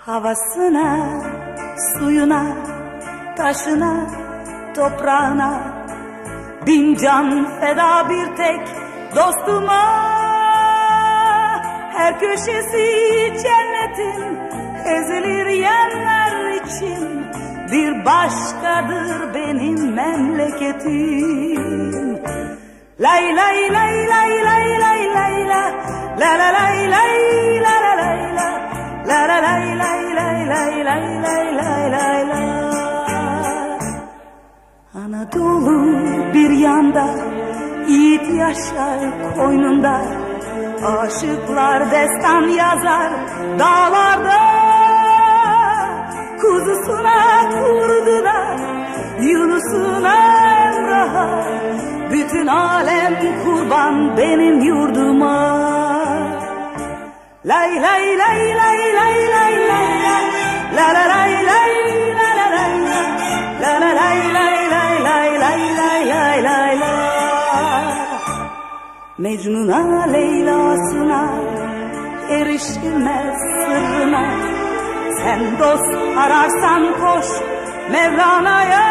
Havasına, suyuna, taşına, toprağına bin can feda bir tek dostuma. Her köşesi cennetin ezilir yerler için bir başkadır benim memleketim. Lay lay lay lay lay lay lay la la la lay lay la la lay la la la lay lay lay lay lay lay lay lay la. Anadolu bir yanda, yiğit yaşar koynunda, aşıklar destan yazar dağlarda. Kuzusuna kurduna, Yunus'una Emrah'a, bütün alem kurban benim yurduma. Lay lay lay lay lay lay lay la la lay lay la la lay la la lay lay lay lay lay lay lay lay la. Mecnun'a Leyla'sına erişilmez sırrına, sen dost ararsan koş Mevlana'ya.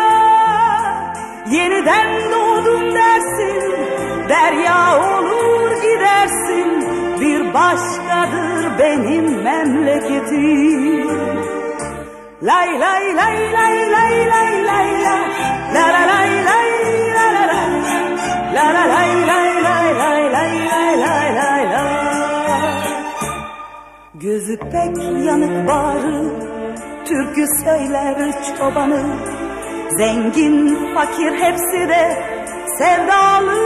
Yeniden doğdum dersin, derya olur gidersin, bir başkadır benim memleketim. Lay lay lay lay lay lay lay la la la lay lay la la lay la la lay lay lay lay lay lay lay lay la. Gözü pek yanık bağrı, türkü söyler çobanı, zengin fakir hepsi de sevdalı.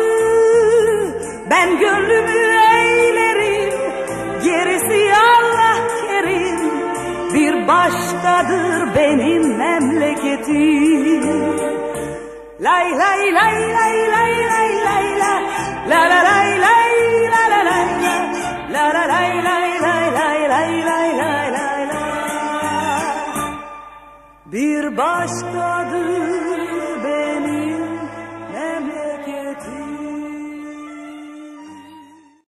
Ben gönlümü eğlerim, gerisi Allah kerim, bir başkadır benim memleketim. Lay lay lay lay lay lay lay la la la lay lay la la lay la la lay lay lay lay lay lay lay lay la. Bir başkadır